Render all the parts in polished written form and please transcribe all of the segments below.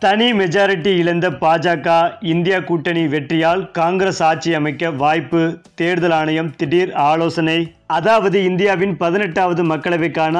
தனி மெஜாரிட்டி இழந்த பாஜக இந்தியா கூட்டணி வெற்றியால் காங்கிரஸ் ஆட்சி அமைக்க வாய்ப்பு, தேர்தல் ஆணையம் திடீர் ஆலோசனை. அதாவது இந்தியாவின் 18வது மக்களவைக்கான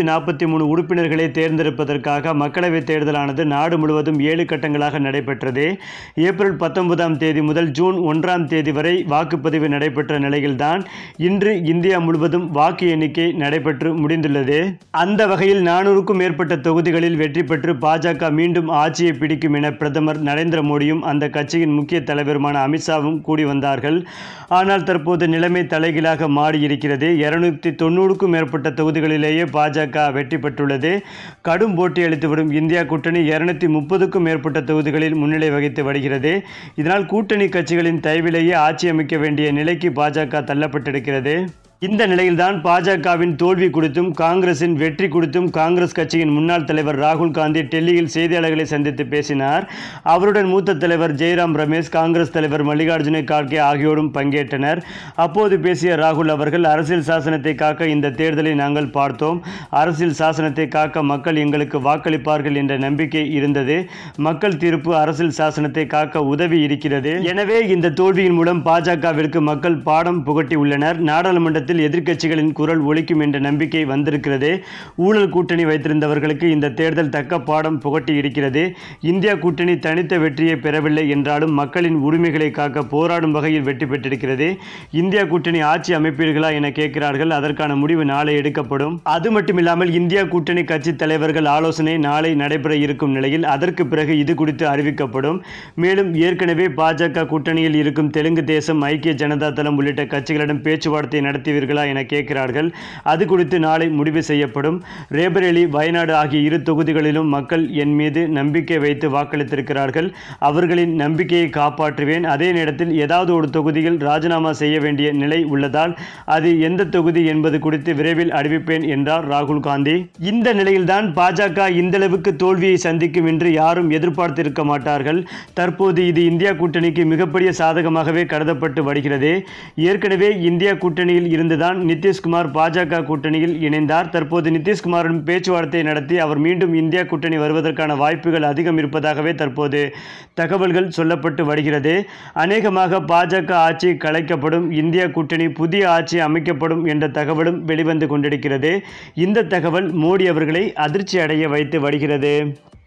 543 உறுப்பினர்களை தேர்ந்தெடுப்பதற்காக மக்களவைத் தேர்தலானது நாடு முழுவதும் 7 கட்டங்களாக நடைபெற்றது. ஏப்ரல் 19ஆம் தேதி முதல் ஜூன் 1ஆம் தேதி வரை வாக்குப்பதிவு நடைபெற்ற நிலையில்தான் இன்று இந்தியா முழுவதும் வாக்கு எண்ணிக்கை நடைபெற்று முடிந்துள்ளது. அந்த வகையில் 400க்கும் மேற்பட்ட தொகுதிகளில் வெற்றி பெற்று பாஜக மீண்டும் ஆட்சியை பிடிக்கும் என பிரதமர் நரேந்திர மோடியும் அந்த கட்சியின் முக்கிய தலைவருமான அமித்ஷாவும் கூடி வந்தார்கள். ஆனால் தற்போது நிலைமை தலைகீழாக மாறியிருக்கிறது. 290க்கும் மேற்பட்ட தொகுதிகளிலேயே பாஜக வெற்றி பெற்றுள்ளது. கடும் போட்டி அளித்து வரும் இந்தியா கூட்டணி 230க்கும் மேற்பட்ட தொகுதிகளில் முன்னிலை வகித்து வருகிறது. இதனால் கூட்டணி கட்சிகளின் தயவிலேயே ஆட்சி அமைக்க வேண்டிய நிலைக்கு பாஜக தள்ளப்பட்டிருக்கிறது. இந்த நிலையில்தான் பாஜகவின் தோல்வி குறித்தும் காங்கிரசின் வெற்றி குறித்தும் காங்கிரஸ் கட்சியின் முன்னாள் தலைவர் ராகுல் காந்தி டெல்லியில் செய்தியாளர்களை சந்தித்து பேசினார். அவருடன் மூத்த தலைவர் ஜெய்ராம் ரமேஷ், காங்கிரஸ் தலைவர் மல்லிகார்ஜுன கார்கே ஆகியோரும் பங்கேற்றனர். அப்போது பேசிய ராகுல் அவர்கள், அரசியல் சாசனத்தை காக்க இந்த தேர்தலை நாங்கள் பார்த்தோம். அரசியல் சாசனத்தை காக்க மக்கள் எங்களுக்கு வாக்களிப்பார்கள் என்ற நம்பிக்கை இருந்தது. மக்கள் தீர்ப்பு அரசியல் சாசனத்தை காக்க உதவி இருக்கிறது. எனவே இந்த தோல்வியின் மூலம் பாஜகவிற்கு மக்கள் பாடம் புகட்டி உள்ளனர். நாடாளுமன்றத்தில் எதிர்க்கட்சிகளின் குரல் ஒலிக்கும் என்ற நம்பிக்கை வந்திருக்கிறது. ஊழல் கூட்டணி வைத்திருந்தவர்களுக்கு இந்த தேர்தல் தக்க பாடம் புகட்டி இருக்கிறது. இந்தியா கூட்டணி தனித்த வெற்றியை பெறவில்லை என்றாலும் மக்களின் உரிமைகளை காக்க போராடும் வகையில் வெற்றி பெற்றிருக்கிறது. இந்தியா கூட்டணி ஆட்சி அமைப்பீர்களா என கேட்கிறார்கள். அதற்கான முடிவு நாளை எடுக்கப்படும். அது மட்டுமில்லாமல் இந்தியா கூட்டணி கட்சி தலைவர்கள் ஆலோசனை நாளை நடைபெற இருக்கும் நிலையில் அதற்கு பிறகு இது குறித்து அறிவிக்கப்படும். மேலும் ஏற்கனவே பாஜக கூட்டணியில் இருக்கும் தெலுங்கு தேசம், ஐக்கிய ஜனதா தளம் உள்ளிட்ட கட்சிகளிடம் பேச்சுவார்த்தை நடத்தி என கேட்கிறார்கள். அது குறித்து நாளை முடிவு செய்யப்படும். ரேபரேலி, வயநாடு ஆகிய 2 தொகுதிகளிலும் மக்கள் என் மீது நம்பிக்கை வைத்து வாக்களித்திருக்கிறார்கள். அவர்களின் நம்பிக்கையை காப்பாற்றுவேன். அதே நேரத்தில் ஏதாவது ஒரு தொகுதியில் ராஜினாமா செய்ய வேண்டிய நிலை உள்ளதால் அது எந்த தொகுதி என்பது குறித்து விரைவில் அறிவிப்பேன் என்றார் ராகுல் காந்தி. இந்த நிலையில்தான் பாஜக இந்தளவுக்கு தோல்வியை சந்திக்கும் என்று யாரும் எதிர்பார்த்திருக்க மாட்டார்கள். தற்போது இது இந்தியா கூட்டணிக்கு மிகப்பெரிய சாதகமாகவே கருதப்பட்டு வருகிறது. ஏற்கனவே இந்தியா கூட்டணியில் இருந்துதான் நிதிஷ்குமார் பாஜக கூட்டணியில் இணைந்தார். தற்போது நிதிஷ்குமாருடன் பேச்சுவார்த்தை நடத்தி அவர் மீண்டும் இந்தியா கூட்டணி வருவதற்கான வாய்ப்புகள் அதிகம் இருப்பதாகவே தற்போது தகவல்கள் சொல்லப்பட்டு வருகிறது. அநேகமாக பாஜக ஆட்சி கலைக்கப்படும், இந்தியா கூட்டணி புதிய ஆட்சி அமைக்கப்படும் என்ற தகவலும் வெளிவந்து கொண்டிருக்கிறது. இந்த தகவல் மோடி அவர்களை அதிர்ச்சி அடைய வைத்து வருகிறது.